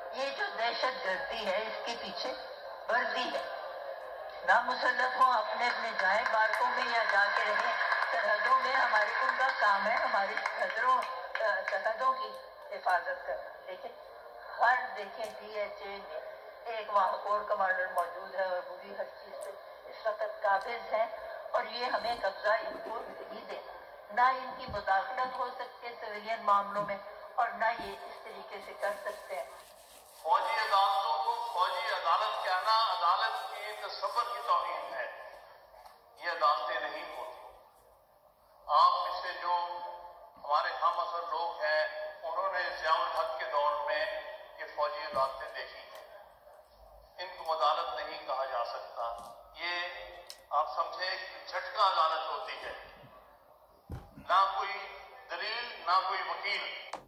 ये जो दहशत गर्दी है इसके पीछे वर्दी है। ना मुसल्लत हो, अपने अपने जाए बारकों में या जाके रहे सरहदों में। हमारे उनका काम है हमारी सरहदों की हिफाजत करना। देखें हर DHA में एक वहाँ कोर कमांडर मौजूद है और पूरी हर चीज़ पे इस वक्त काबिज है और ये हमें कब्जा इनको नहीं देना। ना इनकी मुदाखलत हो सकती है सिविलियन मामलों में और ना ये इस तरीके से कर सकते हैं। फौजी अदालतों को फौजी अदालत कहना अदालत की तसव्वुर की तौहीन है। ये अदालतें नहीं होती। आप में से जो हमारे हम असर लोग हैं उन्होंने ज़ियाउल हक के दौर में ये फौजी अदालतें देखी हैं। इनको अदालत नहीं कहा जा सकता। ये आप समझे झटका अदालत होती है, ना कोई दलील ना कोई वकील।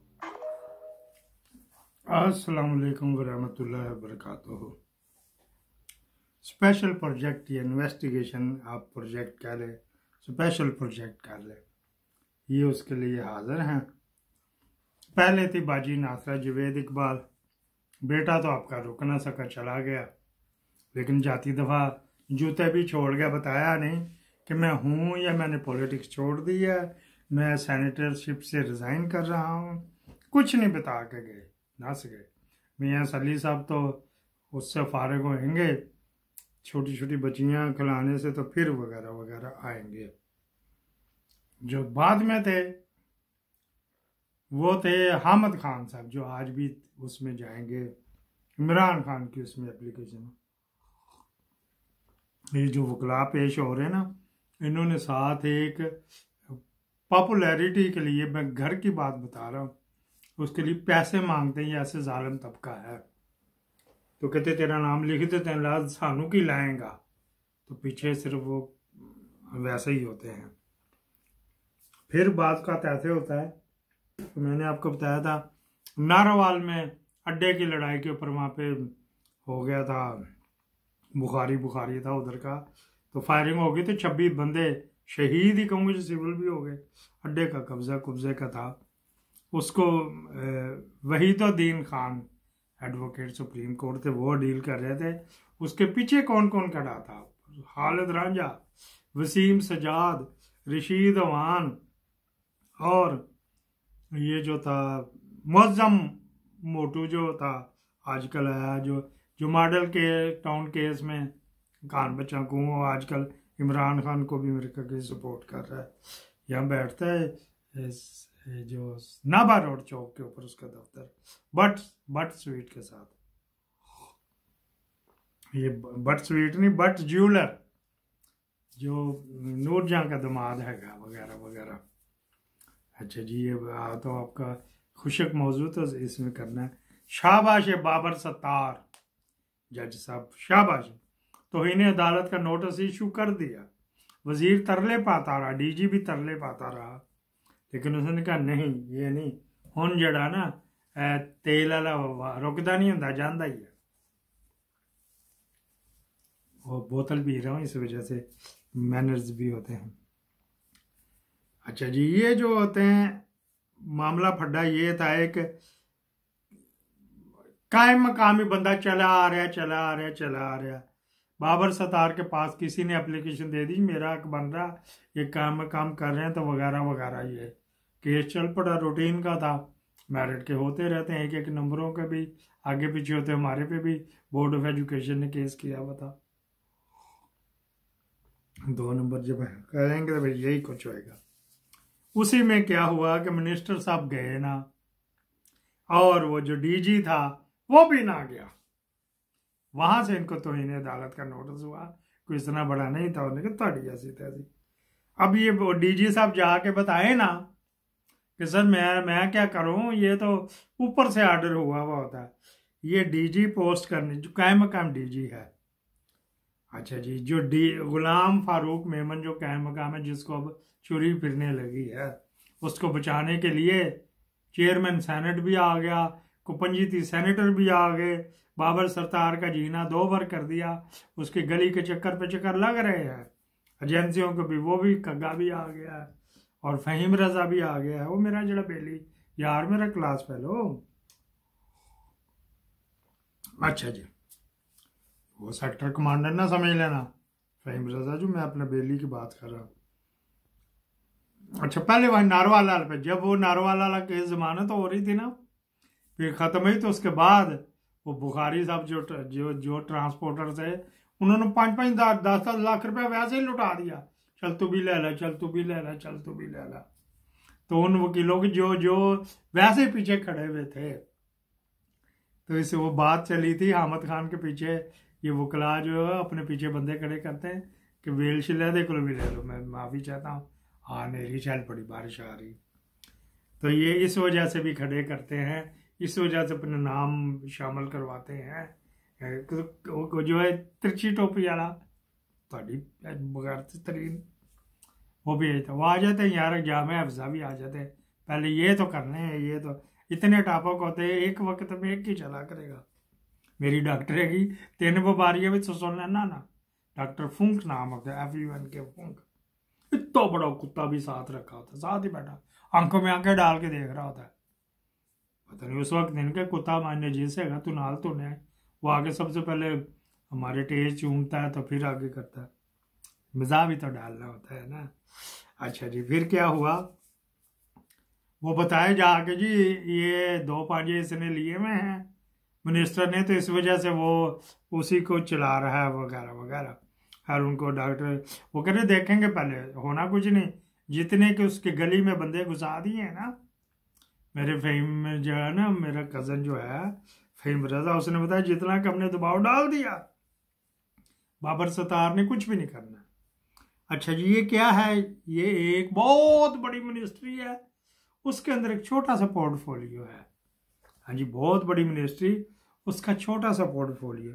अस्सलाम वालेकुम वरहमतुल्लाहि वबरकातुहू। स्पेशल प्रोजेक्ट या इन्वेस्टिगेशन आप प्रोजेक्ट कह लें, स्पेशल प्रोजेक्ट कर लें, ये उसके लिए हाजिर हैं। पहले थी बाजी नासरा जवेद इकबाल, बेटा तो आपका रुक ना सका, चला गया, लेकिन जाती दफ़ा जूते भी छोड़ गया, बताया नहीं कि मैं हूँ या मैंने पॉलिटिक्स छोड़ दी है, मैं सेनेटरशिप से रिज़ाइन कर रहा हूँ, कुछ नहीं बता के गए, ना सके। मियाँ सली साहब तो उससे फारिग होंगे, छोटी छोटी बच्चियाँ खिलाने से, तो फिर वगैरह वगैरह आएंगे। जो बाद में थे वो थे हामिद खान साहब, जो आज भी उसमें जाएंगे, इमरान खान की उसमें एप्लीकेशन। ये जो वकला पेश हो रहे हैं ना, इन्होंने साथ एक पॉपुलैरिटी के लिए, मैं घर की बात बता रहा हूँ, उसके लिए पैसे मांगते हैं। ऐसे जालिम तबका है, तो कहते तेरा नाम लिख देते हैं, लाज सानू की लाएंगा, तो पीछे सिर्फ वो वैसे ही होते हैं। फिर बात का ऐसे होता है, तो मैंने आपको बताया था नारोवाल में अड्डे की लड़ाई के ऊपर वहाँ पे हो गया था, बुखारी था उधर का, तो फायरिंग हो गई, तो 26 बंदे शहीद ही कहूँगे, जो सिविल भी हो गए। अड्डे का कब्जे का था, उसको Waheeduddin Khan advocate Supreme Court थे, वो डील कर रहे थे। उसके पीछे कौन कौन खड़ा था? खालिद रांझा, वसीम सजाद, रशीद अवान, और ये जो था मुअज्जम मोटू जो था आजकल आया, जो मॉडल के टाउन केस में खान बच्चा को, आजकल इमरान खान को भी अमेरिका के सपोर्ट कर रहा है। यहाँ बैठता है जो नाभा रोड चौक के ऊपर, उसका दफ्तर, बट स्वीट के साथ, ये बट स्वीट नहीं, बट ज्वेलर, जो नूरजहां का दामाद है वगैरह वगैरह। अच्छा जी, ये तो आपका खुशक मौजू तो इसमें करना है। शाबाश बाबर सत्तार, जज साहब शाबाश, तो इन्हें अदालत का नोटिस इशू कर दिया। वजीर तरले पाता रहा, DG भी तरले पाता रहा, लेकिन उसने कहा नहीं, ये नहीं, हुन जड़ा ना तेल वाला रुकदा नहीं होंदा, जांदा ही है। वो बोतल पी रहा हूँ, इस वजह से मैनर्स भी होते हैं। अच्छा जी, ये जो होते हैं मामला फड्डा ये था, एक कायम मकामी बंदा चला आ रहा। बाबर सत्तार के पास किसी ने एप्लीकेशन दे दी, मेरा हक बन रहा, ये काम कर रहे हैं, तो वगैरह वगैरह। ये केस चल पड़ा, रूटीन का था, मेरिट के होते रहते हैं, एक नंबरों के भी आगे पीछे होते। हमारे पे भी बोर्ड ऑफ एजुकेशन ने केस किया हुआ था, 2 नंबर जब करेंगे तो भाई यही कुछ होएगा। उसी में क्या हुआ कि मिनिस्टर साहब गए ना, और वो जो DG था वो भी ना गया, वहां से इनको तो इन्हें अदालत का नोटिस हुआ, कोई इतना बड़ा नहीं था, उन्होंने कहा थोड़ी ऐसी तैसी। अब ये DG साहब जाके बताए ना कि सर मैं क्या करूं, ये तो ऊपर से ऑर्डर हुआ होता है। ये DG पोस्ट करने, जो कायम मकाम DG है। अच्छा जी, जो गुलाम फारूक मेमन जो कायम मकाम है, जिसको अब चुरी फिरने लगी है, उसको बचाने के लिए चेयरमैन सेनेट भी आ गया, कुपंजीती सेनेटर भी आ गए, बाबर सत्तार का जीना 2 बार कर दिया, उसकी गली के चक्कर पे चक्कर लग रहे हैं, एजेंसियों को भी, वो भी कग्गा भी आ गया है, और फहीम रजा भी आ गया है, वो मेरा जड़ा बेली यार, मेरा क्लास फेलो। अच्छा जी, वो सेक्टर कमांडर ना समझ लेना फ़हीम रज़ा जो, मैं अपने बेली की बात कर रहा हूँ। अच्छा, पहले वही नारवाला पे, जब वो नारवाला केस जमानत हो रही थी ना, फिर ख़त्म हुई, तो उसके बाद वो बुखारी साहब जो ट्रांसपोर्टर थे, उन्होंने 5-5 10 लाख रुपए वैसे ही लुटा दिया, चल तू भी ले ला, चल तू भी ले ला, चल तू भी ले ला। तो उन वकीलों के जो वैसे ही पीछे खड़े हुए थे, तो इससे वो बात चली थी हामिद खान के पीछे, ये वकला जो है अपने पीछे बंदे खड़े करते हैं कि वेल शिले दे को भी ले लो, मैं माफ़ी चाहता हूँ, हाँ नेरी चल पड़ी, बारिश आ रही। तो ये इस वजह से भी खड़े करते हैं, इस वजह से अपने नाम शामिल करवाते हैं। जो है तिरछी टोपी वाला थोड़ी बगैर तरीन, वो भी आता, वो आ जाते हैं यार, जामे अफजा भी आ जाते हैं, पहले ये तो करने हैं, ये तो इतने टॉपक होते हैं, एक वक्त में एक ही चला करेगा। मेरी डॉक्टर है कि 3 बीमारियां भी तो सुन लेना ना, डॉक्टर फुंक नाम होता है, FUNK के फुंक। इतना बड़ा कुत्ता भी साथ रखा होता है, साथ ही बैठा, आंखों में आंखें डाल के देख रहा होता है। पता नहीं उस वक्त इनके कुत्ता मानने जिसे है तू नाल तो नहीं, वो आगे सबसे पहले हमारे टेज चूमता है, तो फिर आगे करता है, मजा भी तो डालना होता है ना। अच्छा जी, फिर क्या हुआ, वो बताए जाके जी ये 2 पांजे इसने लिए हुए हैं मिनिस्टर ने, तो इस वजह से वो उसी को चला रहा है वगैरह वगैरह। और उनको डॉक्टर वो कह रहे देखेंगे, पहले होना कुछ नहीं, जितने के उसके गली में बंदे घुसा दिए हैं ना, मेरे फ़हीम जो है ना, मेरा कज़न जो है फ़हीम रज़ा, उसने बताया जितना कि हमने दबाव डाल दिया, बाबर सत्तार ने कुछ भी नहीं करना। अच्छा जी, ये क्या है, ये एक बहुत बड़ी मिनिस्ट्री है, उसके अंदर एक छोटा सा पोर्टफोलियो है। हाँ जी, बहुत बड़ी मिनिस्ट्री, उसका छोटा सा पोर्टफोलियो।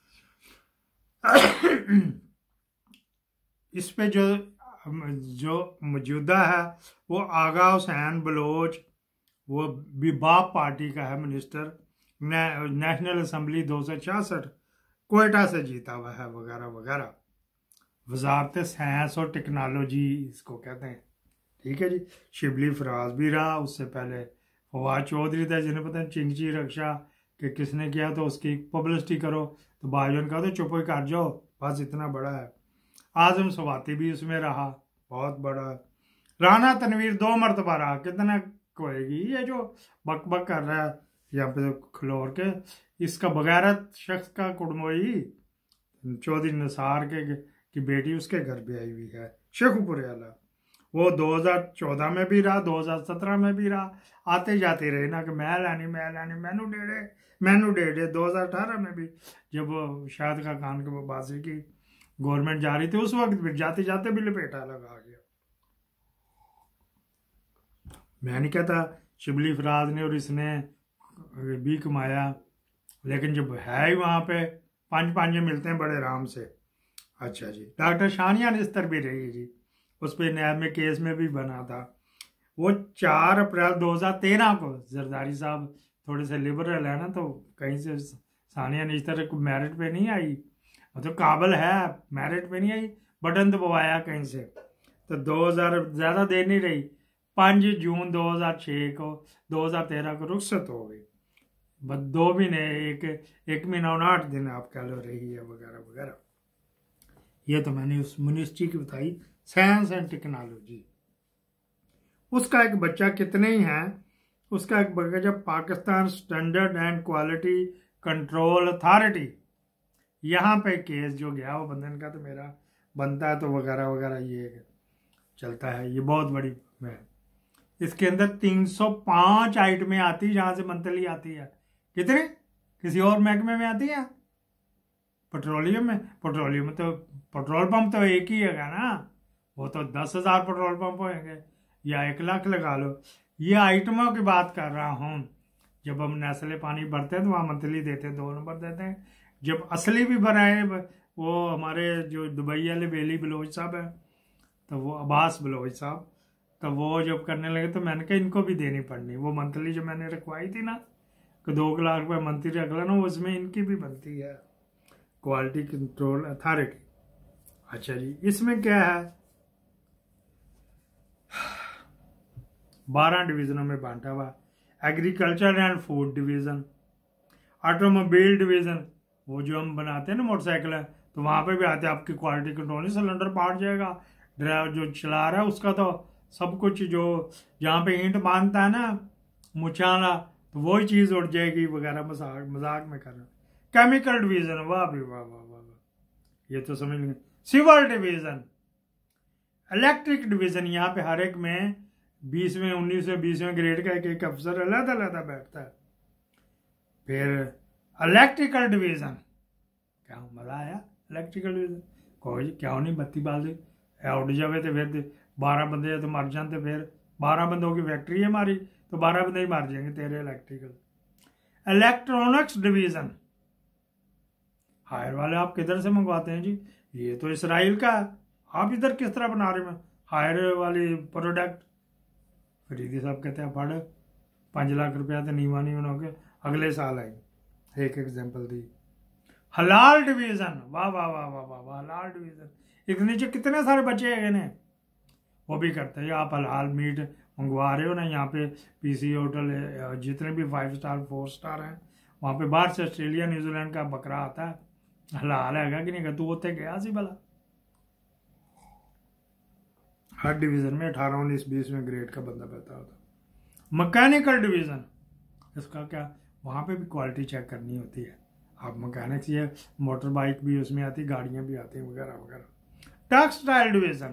इस पे जो मौजूदा है वो आगा हुसैन बलोच, वो भी बाप पार्टी का है मिनिस्टर, नेशनल असम्बली 266 कोयटा से जीता हुआ है वगैरह वगैरह। वजारत साइंस और टेक्नोलॉजी इसको कहते हैं, ठीक है जी। शिबली फराज भी रहा, उससे पहले फवाद चौधरी था, जिन्हें पता है चिंगची रक्षा कि किसने किया, तो उसकी पब्लिसिटी करो, तो भाईजान कहा तो चुप ही कर जाओ, बस इतना बड़ा है। आजम सवाती भी उसमें रहा, बहुत बड़ा। राना तनवीर 2 मरतबा रहा, कितना कोएगी ये जो बक बक कर रहा है यहाँ पे खलोर के, इसका बगैरत शख्स का कुड़मोई चौधरी निसार की बेटी उसके घर भी आई हुई है, शेखुपुर वाला। वो 2014 में भी रहा, 2017 में भी रहा, आते जाते रहे ना कि मैं लानी मैनू डेढ़े 2018 में भी जब शायद का खान के बासी की गवर्नमेंट जा रही थी, उस वक्त भी जाते जाते भी लपेटा लगा गया। मैं नहीं कहता शिबली फराज ने और इसने भी कमाया, लेकिन जब है ही वहाँ पे 5 पांजे मिलते हैं बड़े आराम से। अच्छा जी, डॉक्टर शानिया निस्तर भी रही जी, उस पर नैब में केस में भी बना था। वो 4 अप्रैल 2013 को, जरदारी साहब थोड़े से लिबरल है ना, तो कहीं से सानिया निस्तर को मेरिट पे नहीं आई, तो काबिल है, मेरिट पे नहीं आई, बटन दबाया कहीं से, तो 2000 ज़्यादा देर नहीं रही, 5 जून 2006 को 2013 को रुखसत हो गई, बस 2 महीने, एक महीना और 8 दिन आप कह लो रही है वगैरह वगैरह। ये तो मैंने उस मिनिस्ट्री की बताई, साइंस एंड टेक्नोलॉजी। उसका एक बच्चा कितने ही है, उसका एक बच्चा Pakistan standard and quality control authority, यहाँ पे केस जो गया वो बंधन का, तो मेरा बनता है, तो वगैरह वगैरह ये चलता है। ये बहुत बड़ी है, इसके अंदर 305 आइटमें आती, जहाँ से मंथली आती है, कितने किसी और महकमे में आती है, पेट्रोलियम में तो पेट्रोल पंप तो एक ही है ना, वो तो 10,000 पेट्रोल पंप होंगे या 1 लाख लगा लो। ये आइटमों की बात कर रहा हूँ। जब हम नेस्ले पानी भरते हैं तो वहाँ मंथली देते हैं, 2 नंबर देते हैं। जब असली भी भराए, वो हमारे जो दुबई वाले बेली बलोच साहब है, तो वो अब्बास बलोच साहब, तो वो जब करने लगे तो मैंने कहा इनको भी देनी पड़नी। वो मंथली जो मैंने रखवाई थी ना कि 2 लाख रुपये मंथली रख लेना, उसमें इनकी भी बनती है, क्वालिटी कंट्रोल अथॉरिटी। अच्छा जी, इसमें क्या है, 12 डिवीजनों में बांटा हुआ। Agriculture and food division, automobile division, वो जो हम बनाते हैं ना मोटरसाइकिल है, तो वहाँ पे भी आते हैं आपकी क्वालिटी कंट्रोल, नहीं सिलेंडर पाट जाएगा, ड्राइवर जो चला रहा है उसका तो सब कुछ, जो जहाँ पे ईंट बांधता है ना मुछाला, तो वही चीज़ उड़ जाएगी वगैरह, मजाक में कर रहा। केमिकल डिवीज़न, वाह भी वाह वाह वाह, ये तो समझ लेंगे। सिविल डिवीज़न, इलेक्ट्रिक डिवीज़न, यहाँ पे हर एक में 20वें 19वें 20वें ग्रेड का एक अफसर अलग अलग बैठता है। फिर इलेक्ट्रिकल डिवीज़न, क्या मजा आया इलेक्ट्रिकल डिवीज़न, कोई क्यों नहीं बत्ती बाल उड़ जावे तो फिर 12 बंदे तो मर जाते, फिर 12 बंदों की फैक्ट्री है हमारी, तो 12 बंदे ही मर जाएंगे तेरे इलेक्ट्रिकल। इलेक्ट्रॉनिक्स डिवीज़न, हायर वाले आप किधर से मंगवाते हैं जी, ये तो इसराइल का है, आप इधर किस तरह बना रहे हैं हायर वाली प्रोडक्ट। फरीदी साहब कहते हैं फड़ 5 लाख रुपया तो नीवा नहीं बनोगे, अगले साल आएंगे। एक एग्जाम्पल दी। हलाल डिवीज़न, वाह वाह वाह वाह वाह वाह, हलाल डिवीज़न, एक नीचे कितने सारे बच्चे हैं ने वो भी करते हैं। आप हलाल मीट मंगवा रहे हो ना, यहाँ पे पीसी होटल जितने भी 5 स्टार 4 स्टार हैं, वहाँ पे बाहर से ऑस्ट्रेलिया न्यूजीलैंड का बकरा आता है, हलाल है कि नहीं, तू उत्ते गया सी भला। हर डिवीज़न में 18 19 20वें ग्रेड का बंदा बैठा होता। मैकेनिकल डिवीज़न, इसका क्या, वहाँ पे भी क्वालिटी चेक करनी होती है। आप मैकेनिक्स, ये मोटर बाइक भी उसमें आती, गाड़ियाँ भी आती हैं वगैरह वगैरह। टेक्सटाइल डिवीज़न,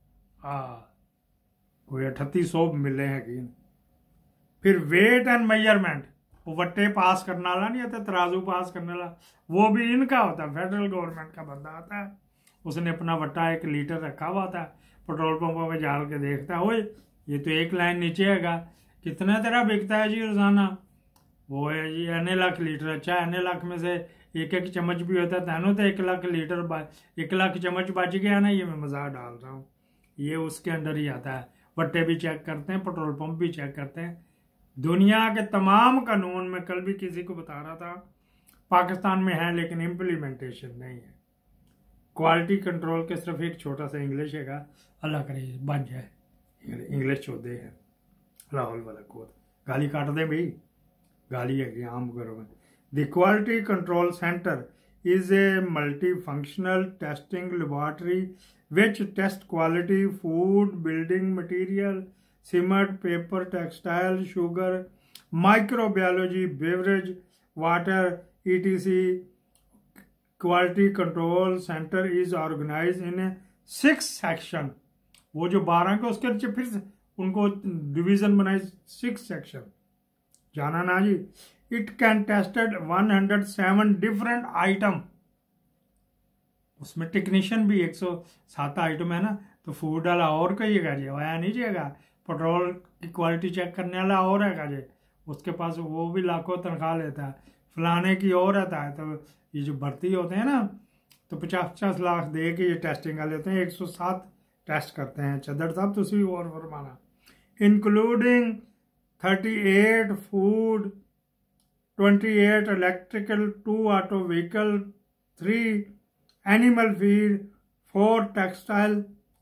कोई 3800 मिले हैं कि। फिर वेट एंड मेजरमेंट, वो वट्टे पास करने वाला नहीं आता, तराजू पास करने वाला, वो भी इनका होता है। फेडरल गवर्नमेंट का बंदा आता है, उसने अपना वट्टा 1 लीटर रखा हुआ होता है, पेट्रोल पंपों में जाल के देखता है, ओए ये तो 1 लाइन नीचे हैगा, कितना तेरा बिकता है जी रोजाना, वो है जी n लाख लीटर। अच्छा n लाख में से 1 चम्मच भी होता है, तेनों तो 1 लाख लीटर 1 लाख चम्मच बच गया ना, ये मैं मजाक डाल रहा हूँ, ये उसके अंदर ही आता है। वट्टे भी चेक करते हैं, पेट्रोल पंप भी चेक करते हैं। दुनिया के तमाम कानून में, कल भी किसी को बता रहा था, पाकिस्तान में है लेकिन इम्प्लीमेंटेशन नहीं है। क्वालिटी कंट्रोल के सिर्फ एक छोटा सा इंग्लिश है, अल्लाह करे बन जाए, इंग्लिश चौधे है लाहौल वाला कोड, गाली काट दे भाई, गाली है आम करो में। The quality control centre is a multifunctional testing laboratory which tests quality food, building material, cement, paper, textile, sugar, microbiology, beverage, water, etc. Quality control center is organized in a 6 section. वो जो 12 के उसके नीचे फिर उनको division बनाए 6 section, जाना ना जी। It can tested 107 different item. उसमें टेक्नीशियन भी 107 आइटम है ना, तो फूड वाला और कहिएगा जी, वह नहीं जाएगा। पेट्रोल की क्वालिटी चेक करने वाला और है जी, उसके पास वो भी लाखों तनख्वाह लेता है। फलाने की और रहता है, तो ये जो भर्ती होते हैं ना, तो 50-50 लाख दे के ये टेस्टिंग का लेते हैं, 107 टेस्ट करते हैं। चदर साहब तो उसी और फरमाना, including 38 food, 28 electrical, 2 auto vehicle, 3 animal feed, 4 textile,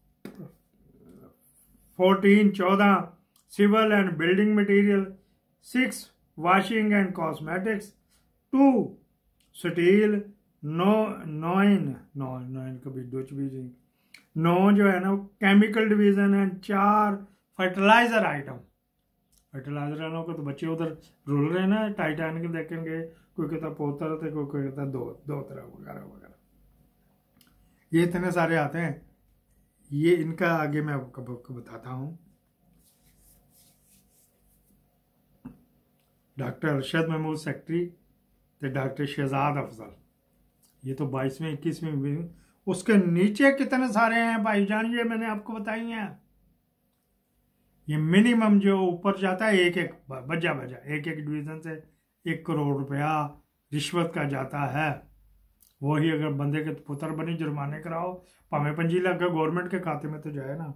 14 civil and building material, 6 washing and cosmetics, 2 steel, 9 कभी कुछ भी नहीं, 9 जो है ना केमिकल डिवीजन है, 4 फर्टिलाइजर आइटम। फर्टिलाइजर वालों को तो बच्चे उधर रुल रहे हैं ना, टाइटैनिक देखेंगे, कोई कहता पोतर थे, कोई कहता दो तरह वगैरह वगैरह, ये इतने सारे आते हैं। ये इनका आगे मैं आपको बताता हूँ। डॉक्टर अरशद महमूद सेक्रेटरी तो डॉक्टर शहजाद अफजल, ये तो 22वें 21वें। उसके नीचे कितने सारे हैं भाईजान, ये मैंने आपको बताई हैं। ये मिनिमम जो ऊपर जाता है, एक बजा एक डिवीजन से 1 करोड़ रुपया रिश्वत का जाता है। वही अगर बंदे के पुत्र बनी जुर्माने कराओ, भावे 25 लाख का गवर्नमेंट के खाते में तो जाए ना।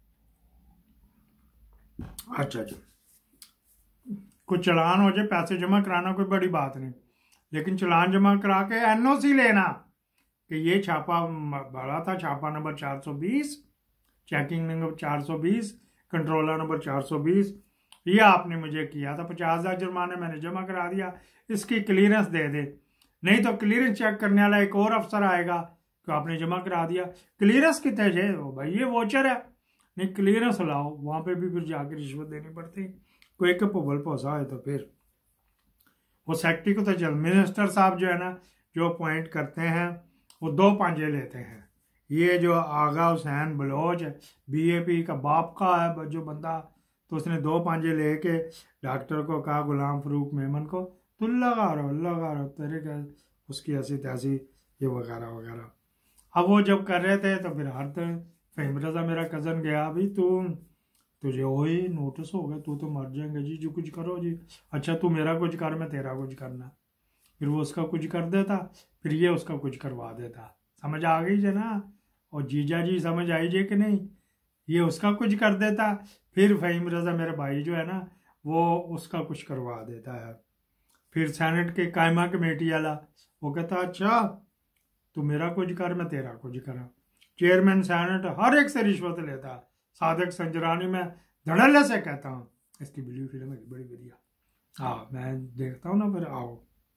अच्छा जी, कुछ चलान हो जाए, पैसे जमा कराना कोई बड़ी बात नहीं, लेकिन चलान जमा करा के एनओसी लेना कि ये छापा बड़ा था, छापा number 420, checking number 420, controller number 420, ये आपने मुझे किया था, 50,000 जुर्माना मैंने जमा करा दिया, इसकी क्लियरेंस दे दे। नहीं तो क्लियरेंस चेक करने वाला एक और अफसर आएगा कि आपने जमा करा दिया, क्लियरेंस कितने है भाई, ये वोचर है, नहीं क्लियरेंस लाओ। वहां पे भी फिर जाके रिश्वत देनी पड़ती। कोई एक भुगल पोसा है तो फिर वो सेक्रेटरी को तो चल, मिनिस्टर साहब जो है ना, जो अपॉइंट करते हैं वो 2 पांजे लेते हैं। ये जो आगा हुसैन बलोच बीएपी का बाप का है जो बंदा, तो उसने 2 पांजे लेके डॉक्टर को कहा, गुलाम फरूक मेमन को, तू लगा रहो तेरे क्या उसकी ऐसी तैसी ये वगैरह वगैरह। अब वो जब कर रहे थे तो फिर हर तरह फ़हीम रज़ा मेरा कज़न गया, अभी तुझे वही नोटिस हो गया, तू तो मर जाएंगे जी, जो कुछ करो जी, अच्छा तू मेरा कुछ कर, मैं तेरा कुछ करना। फिर वो उसका कुछ कर देता, फिर ये उसका कुछ करवा देता। समझ आ गई जे ना? और जीजा जी समझ आई जे कि नहीं? ये उसका कुछ कर देता, फिर फ़हीम रज़ा मेरे भाई जो है ना, वो उसका कुछ करवा देता है। फिर सेनेट के कायमा कमेटी वाला वो कहता, अच्छा तू मेरा कुछ कर, मैं तेरा कुछ करा। चेयरमैन सेनेट हर एक से रिश्वत लेता। सादिक संजरानी में धड़ल्ले से कहता हूँ, इसकी ब्लू फिल्म है बड़ी बढ़िया, हाँ मैं देखता हूँ ना, फिर आओ।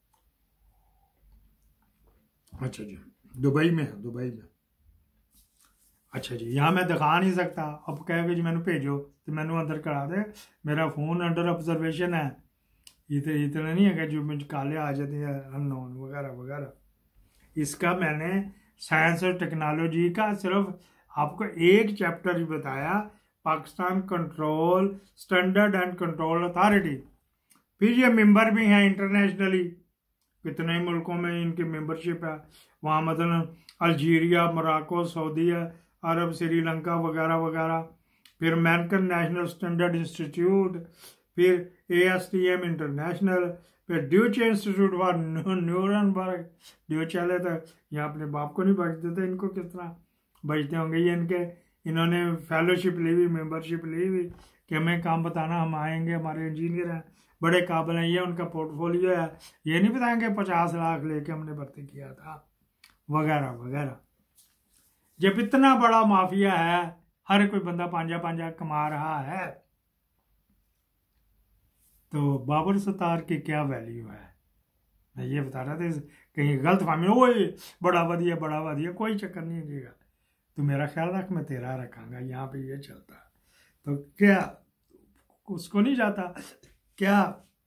अच्छा जी, दुबई में है, दुबई में। अच्छा जी, यहाँ मैं दिखा नहीं सकता, अब कहोगे जी मैंने भेजो तो मैंने अंदर करा दे, मेरा फ़ोन अंडर ऑब्जर्वेशन है, इतना नहीं है कि जो मुझे काले आ जाते हैं अननोन वगैरह वगैरह। इसका मैंने साइंस और टेक्नोलॉजी का सिर्फ आपको एक चैप्टर ही बताया, Pakistan control standard and control authority. फिर ये मेंबर भी हैं इंटरनेशनली, कितने ही मुल्कों में इनकी मेंबरशिप है। वहाँ मतलब Algeria, Morocco, Saudi Arabia, Sri वगैरह वगैरह। फिर अमेरिकन नेशनल स्टैंडर्ड इंस्टीट्यूट, फिर ASTM इंटरनेशनल, फिर ड्यूचे इंस्टीट्यूट फॉर न्यूरनबर्ग। ड्यूचे वाले तो यहाँ अपने बाप को नहीं बचते थे, इनको कितना बचते होंगे ये इनके। इन्होंने फेलोशिप ली हुई, मेंबरशिप ली हुई कि हमें काम बताना, हम आएंगे, हमारे इंजीनियर हैं, बड़े काबिल हैं, ये उनका पोर्टफोलियो है, ये नहीं बताएंगे 50 लाख लेके हमने भर्ती किया था वगैरह वगैरह। जब इतना बड़ा माफिया है, हर कोई बंदा पांजा पांजा कमा रहा है, तो बाबर सत्तार की क्या वैल्यू है? मैं ये बता रहा था, कहीं गलत फहमी, ओए बड़ा वधिया, कोई चक्कर नहीं देगा, तू मेरा ख्याल रख, मैं तेरा रखांगा, यहाँ पे ये चलता। तो क्या उसको नहीं जाता क्या?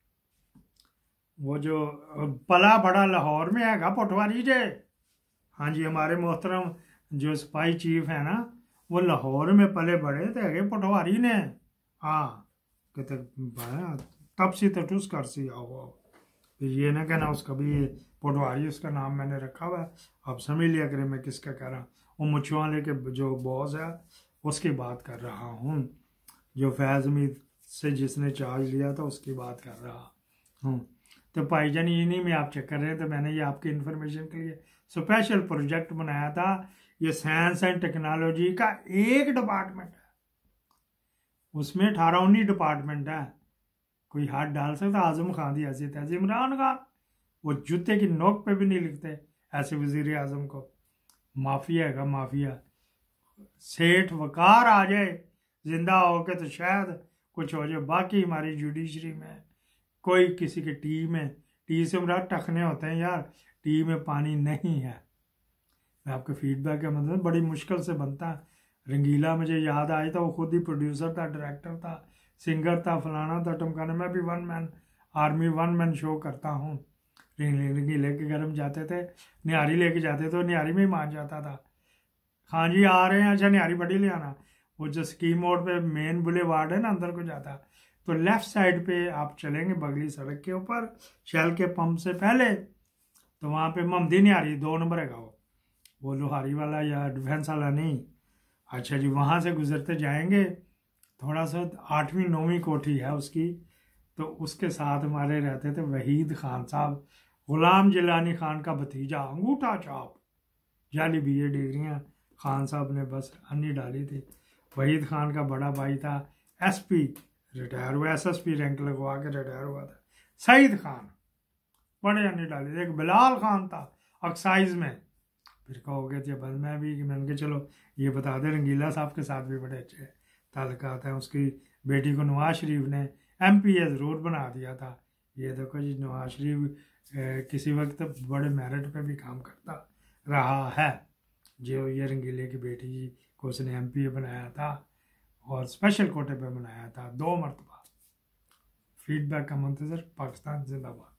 वो जो पला बड़ा लाहौर में है पटवारी जे, हाँ जी, हमारे मोहतरम जो सिपाही चीफ है ना, वो लाहौर में पले बड़े थे पटवारी ने। हाँ कहते तब सी तटूस कर सी आओ, ये ना कहना उसका भी पटवारी उसका नाम मैंने रखा हुआ है, अब समझ लिया करें मैं किसका कह रहा हूँ। वो मुच्छों वाले के जो बॉस है उसकी बात कर रहा हूँ, जो फैज़ उम्मीद से जिसने चार्ज लिया था उसकी बात कर रहा हूँ। तो भाईजान ये नहीं मैं आप चेक कर रहे हैं, तो मैंने ये आपकी इन्फॉर्मेशन के लिए स्पेशल प्रोजेक्ट बनाया था। ये साइंस एंड टेक्नोलॉजी का एक डिपार्टमेंट है, उसमें 18-19 डिपार्टमेंट है, कोई हाथ डाल सकता। आजम खान की हैसियत है, इमरान खान वो जूते की नोक पे भी नहीं लिखते ऐसे वजीर आजम को। माफिया है माफिया, सेठ वकार आ जाए जिंदा होके तो शायद कुछ हो जाए, बाकी हमारी जुडिशरी में कोई किसी के टी से मुराद टखने होते हैं यार, टी में पानी नहीं है। मैं आपके फीडबैक का मतलब बड़ी मुश्किल से बनता है। रंगीला मुझे याद आया था, वो खुद ही प्रोड्यूसर था, डायरेक्टर था, सिंगर था, फलाना था, टमकाना। मैं भी वन मैन शो करता हूँ। रंगीले के घर हम जाते थे, निहारी लेके जाते तो निहारी में ही मान जाता था, हाँ जी आ रहे हैं, अच्छा निहारी बड़ी ले आना। वो जो स्कीम मोड़ पे मेन बुलेवार्ड है ना, अंदर को जाता, तो लेफ्ट साइड पे आप चलेंगे बगली सड़क के ऊपर, शेल के पंप से पहले, तो वहाँ पे ममदी निहारी 2 नंबर है वो लोहारी वाला या डिफेंस वाला नहीं। अच्छा जी, वहाँ से गुजरते जाएंगे थोड़ा सा, 8वीं-9वीं कोठी है उसकी, तो उसके साथ हमारे रहते थे वहीद खान साहब, गुलाम जिलानी खान का भतीजा, अंगूठा छाप, जाली BA डिग्रियाँ खान साहब ने बस अन्नी डाली थी। वहीद खान का बड़ा भाई था SP, रिटायर हुआ, SSP रैंक लगवा के रिटायर हुआ था। सईद खान बड़े अन्नी डाली थी। एक बिलाल खान था एक्साइज में। फिर कहोगे थे बस मैं भी, मैंने कहा चलो ये बता दें, रंगीला साहब के साथ भी बड़े अच्छे ताल्लुकात हैं। उसकी बेटी को नवाज शरीफ ने MPA ज़रूर बना दिया था। ये देखो जी, नवाज शरीफ किसी वक्त बड़े मेरिट पे भी काम करता रहा है। जो ये रंगीले की बेटी जी को उसने MPA बनाया था और स्पेशल कोटे पे बनाया था 2 मरतबा। फीडबैक का मुंतज़र। पाकिस्तान जिंदाबाद।